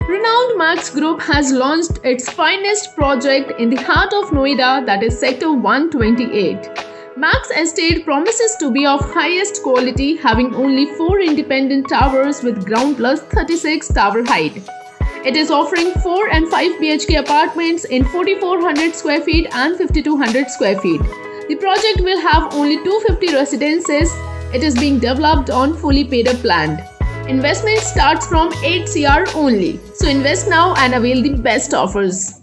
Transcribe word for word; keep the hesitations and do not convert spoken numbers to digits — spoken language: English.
Renowned Max Group has launched its finest project in the heart of Noida, that is Sector one twenty-eight. Max Estate promises to be of highest quality, having only four independent towers with ground plus thirty-six tower height. It is offering four and five B H K apartments in forty-four hundred square feet and fifty-two hundred square feet. The project will have only two hundred fifty residences. It is being developed on fully paid up land. Investment starts from eight crore only. So invest now and avail the best offers.